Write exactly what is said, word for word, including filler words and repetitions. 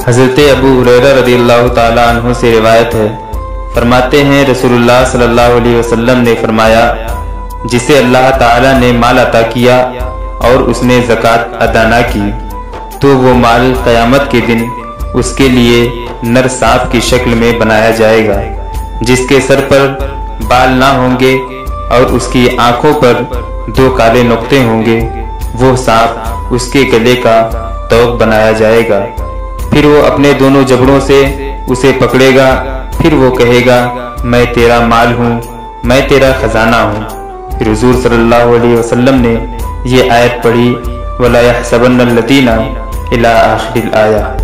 حضرت ابو ہریرہ رضی اللہ تعالیٰ عنہ سے روایت ہے، فرماتے ہیں رسول اللہ صلی اللہ علیہ وسلم نے فرمایا، جسے اللہ تعالیٰ نے مال عطا کیا اور اس نے زکوٰۃ ادا نہ کی تو وہ مال قیامت کے دن اس کے لیے نر سانپ کی شکل میں بنایا جائے گا، جس کے سر پر بال نہ ہوں گے اور اس کی آنکھوں پر دو کالے نقطے ہوں گے۔ وہ سانپ اس کے گلے کا توق بنایا جائے گا، پھر وہ اپنے دونوں جبڑوں سے اسے پکڑے گا، پھر وہ کہے گا میں تیرا مال ہوں، میں تیرا خزانہ ہوں۔ پھر حضور صلی اللہ علیہ وسلم نے یہ آیت پڑھی، وَلَا يَحْسَبَنَّ الَّذِينَ إِلَىٰ آخِرِ الْآيَةِ۔